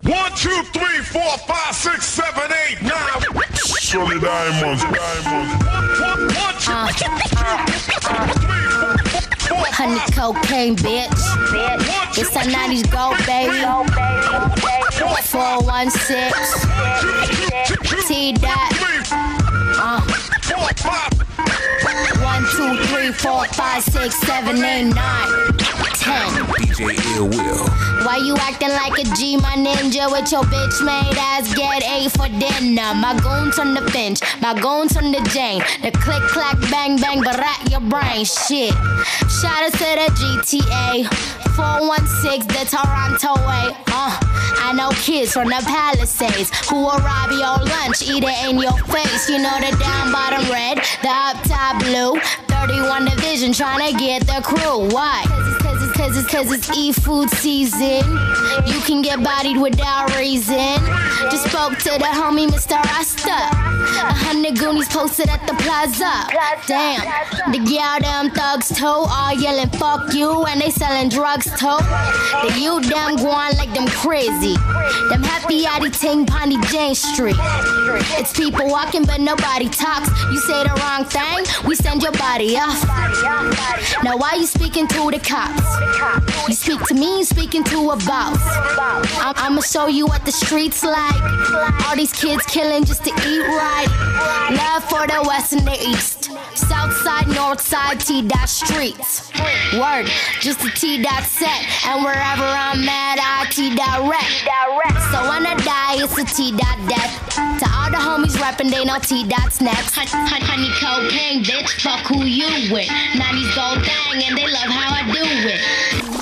1, 2, 3, 4, 5, 6, 7, 8, 9. Shirley Diamonds. Honey cocaine, bitch. It's a 90s gold, baby. 416 T-Dot. 1, 2, 3, 4, 5, 6, 7, 8, 9, 10. DJ Ill Will. Why you acting like a G, my ninja? With your bitch made ass, get A for dinner. My goons on the bench, my goons on the Jane. The click, clack, bang, bang, but rat your brain. Shit. Shout out to the GTA. 416, the Toronto way. I know kids from the Palisades who will rob your lunch, eat it in your face. You know the down bottom red, the up top blue. 31 Division trying to get the crew. Why? Cause it's E-food season. You can get bodied without reason. Just spoke to the homie Mr. Rasta. 100 Goonies posted at the plaza. Damn, the gal them thugs too, all yelling fuck you, and they selling drugs too. The youth them going like them crazy. Them happy addy ting Pondy Jane Street. It's people walking but nobody talks. You say the wrong thing, we send your body off. Now why you speaking to the cops? You speak to me, you speaking to a boss. I'ma show you what the streets like. All these kids killing just to eat right. Love for the west and the east. South side, north side, T-Dot streets. Word, just a T-Dot set. And wherever I'm at, I T-Dot rep. So when I die, it's a T-Dot death. To all the homies rapping, they know T-Dot's next. Honey cocaine, bitch, fuck who you with. 90s gold thing, and they love how I do it.